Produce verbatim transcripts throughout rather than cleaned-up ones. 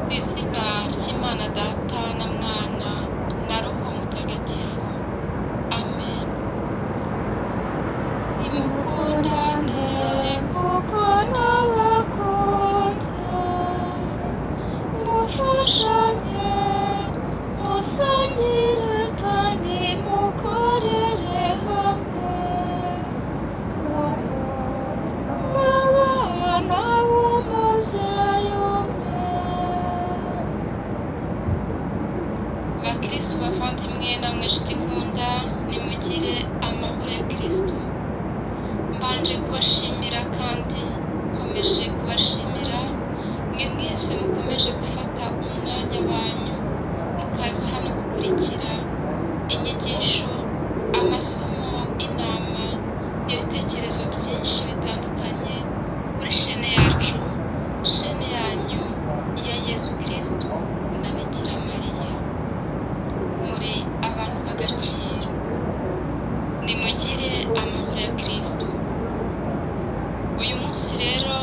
izina ry'Imana Data na Mwana na Roho Mutagatifu. Amen. Nimukundane kuko nabakunze, mufashanye, musangire kandi mukorere hamwe, murabana b'umubyeyi umwe. Bakristo bavandimwe namwe nshuti nkunda, nimugire amahoro ya Kristo. Mbanje kubashimira kandi nkomeje kubashimira mwe mwese mukomeje gufata umwanya wanyu mukaza hano gukurikira inyigisho, amasomo, inama n'ibitekerezo byinshi bitandukanye kuri shene yacu, shene yanyu ya Yesu Kristo na Bikira Mariya. Muri abantu b'agaciro, nimugire amahoro ya Kristo. Uyu munsi rero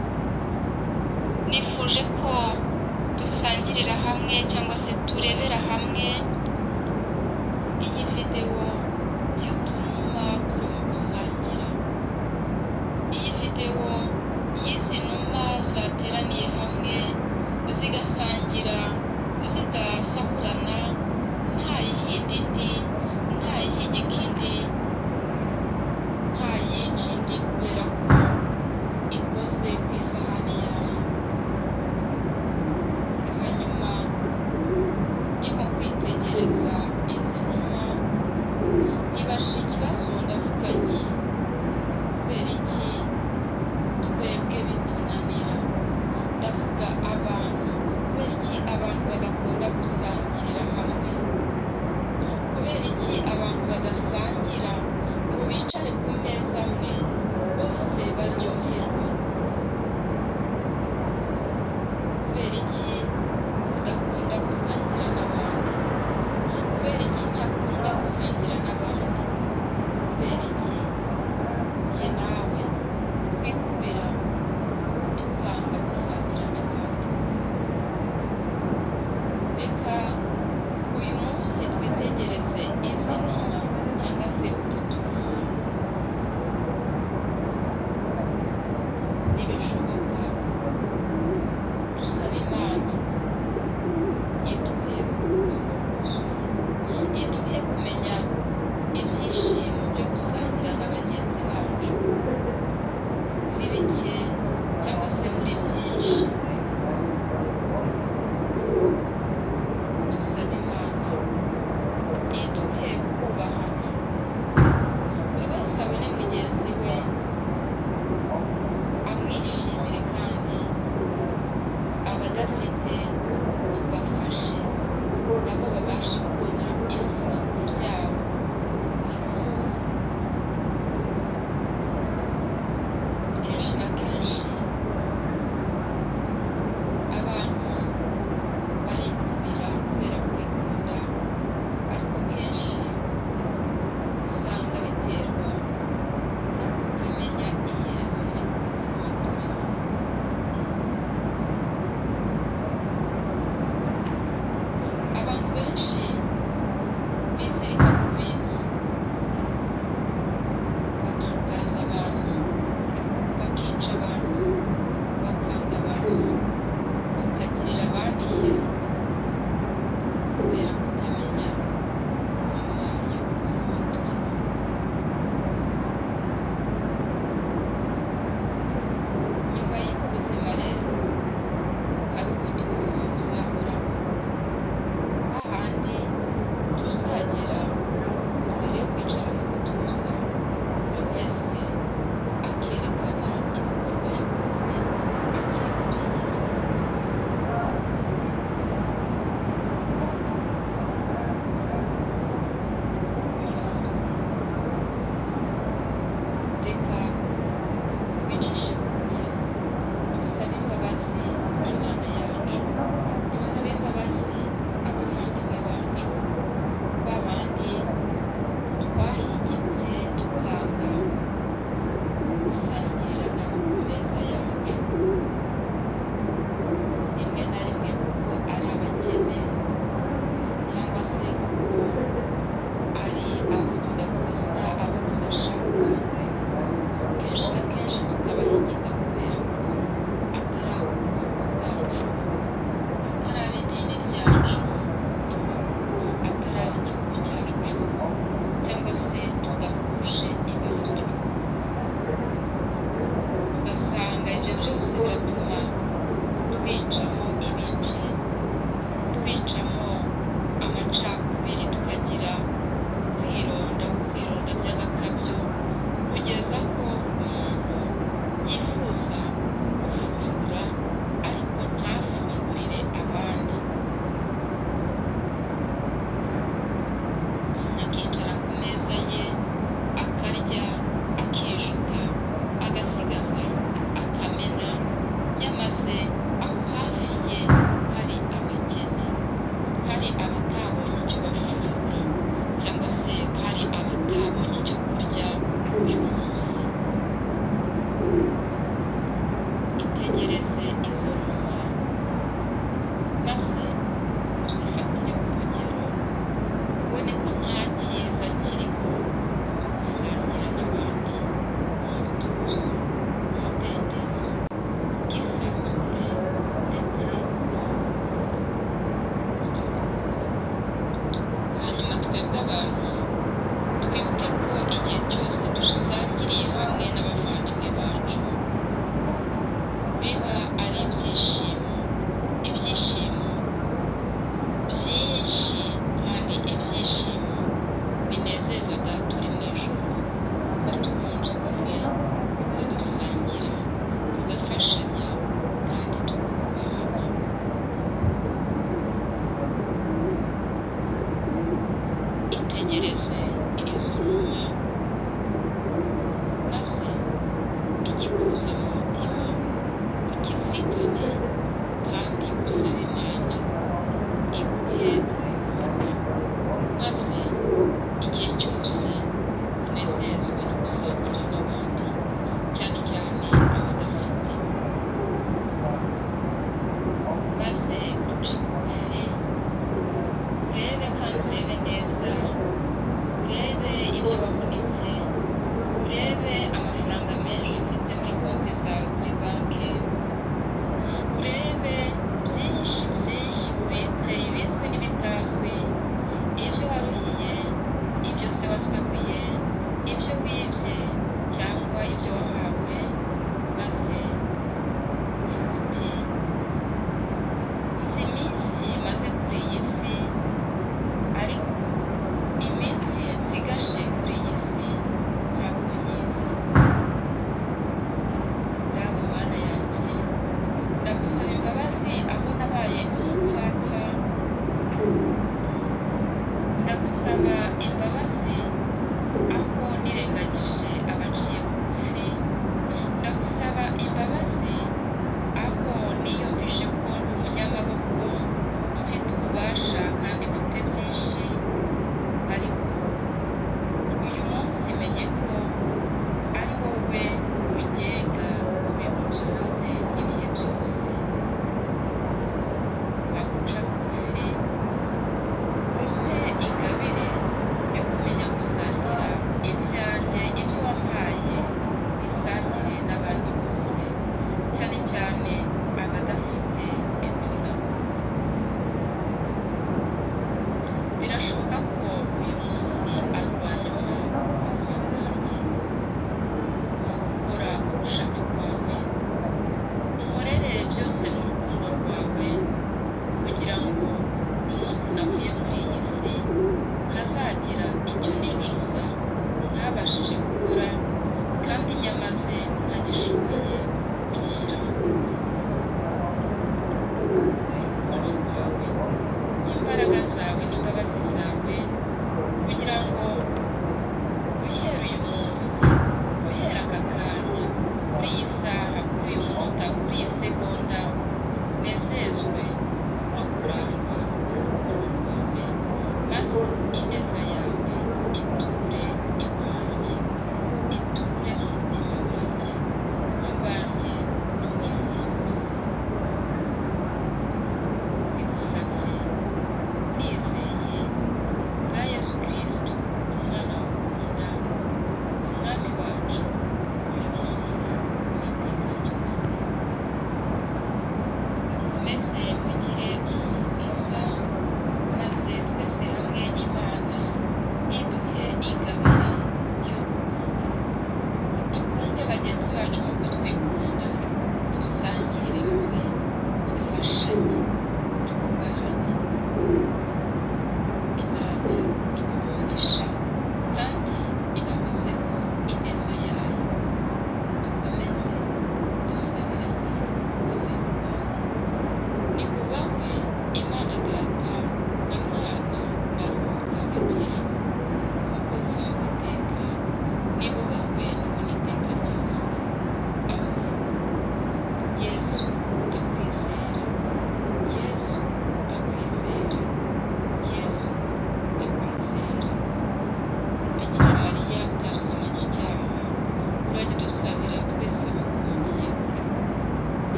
nifuje ko dusangirira hamwe cyangwa se turebera hamwe iyi videwo y'utunuma turimo gusangira. Iyi videwo y'izi numa zateraniye hamwe zigasangira, zigasahurana, nta yindi ndi, nta yihigika indi, nta yica indi, kubera ko ikoze ku isahani yayo. Hanyuma ndimo kwitegereza izi numa, nibajije ikibazo ndavuga nti kubera iki twebwe bitunanira? Ndavuga abantu, kubera iki abantu badakunda gusangirira hamwe? Kubera iki abantu badasangira ngo bicare ku meza amwe bose baryoherwe? Kubera iki udakunda gusangira n'abandi? Kubera iki ntakunda gusangira n'abandi? Kubera iki njye nawe twikubira tukanga gusangira n'abandi? Reka uyu munsi twitegereze izi numa cyangwa se utu tunuma. Nibishoboka dusaba Imana iduhe urukundo rwuzuye, iduhe kumenya ibyishimo byo gusangira na bagenzi bacu, muri bike cyangwa se muri byinshi. Dusaba Imana iduhe kubahana, buri wese abone mugenzi we, amwishimire, kandi abadafite tubafashe nabo babashe kubona ifunguro ryabo uyu munsi. Kenshi na kenshi abantu barikubira kubera kwikunda, ariko kenshi usanga biterwa no kutamenya iherezo ry'ubu buzima turimo. Abantu benshi bizirika ku bintu, bakitaza abantu, bakica abantu, bakanga abantu, bakagirira abandi ishyari, kubera kutamenya nyuma y'ubu buzima turimo. Nyuma y'ubu buzima rero hari ubundi buzima buzahoraho, hahandi tuzagera mbere yo kwicara no gutuza, buri wese akerekana ibikorwa yakoze akiri kuri iyi si. Uyu munsi reka twicishe bugufi, dusabe imbabazi twicamo ibice, twicamo amacakubiri, tukagira kwironda kwironda by'agakabyo, kugeza ko umuntu yifuza gufungura ariko ntafungurire abandi. Umuntu akicara ku meza ye akarya, akijuta, agasigaza, akamena, nyamaze aho hafi ye hari abakene, hari abatabonye icyo bafungura, cyangwa se hari abatabonye icyo kurya uyu munsi. Itegereze izo numa maze uzifatire ku rugero, ubone ko nta cyiza kiriho mu gusangira n'abandi mu mutuzo, mu mudendezo, mu bwisanzure ndetse n'urukundo. Hanyuma twebwe abantu twibuke ko igihe cyose dusangiriye hamwe n'abavandimwe bacu biba ari ibyishimo, ibyishimo byinshi kandi ibyishimo binezeza Data uri mu ijuru, batwunze ubumwe, tugasangira, tugafashanya kandi tukubahana. Itegereze izo numa maze ikikuza mu mutima ukizirikane kandi usabe Imana iguhe maze igihe cyose unezezwe no gusangira n'abandi, cyane cyane abadafite. Maze uce bugufi urebe kandi urebe neza, urebe ibyo wavunitse, urebe amafaranga menshi ufite muri konti zawe kuri banki, urebe byinshi byinshi ubitse, ibizwi n'ibitazwi, ibyo waruhiye, ibyo se wasahuye, ibyo wibye cyangwa ibyo wahawe, maze uvuga uti nzi iminsi maze kuri iyi si, ariko iminsi nsigaje kuri iyi si ntabwo nyizi. Dawe Mana yanjye, ndagusaba imbabazi aho nabaye umupfapfa, ndagusaba imbabazi aho nirengagije abaciye bugufi, ndagusaba imbabazi aho niyumvishe ko ndi umunyamaboko, mfite ububasha kandi mfite byinshi, ariko uyu munsi menye ko ari wowe ubigenga mu bintu byose n'ibihe byose. Nkaguca bugufi umpe ingabire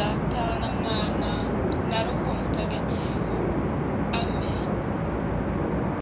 data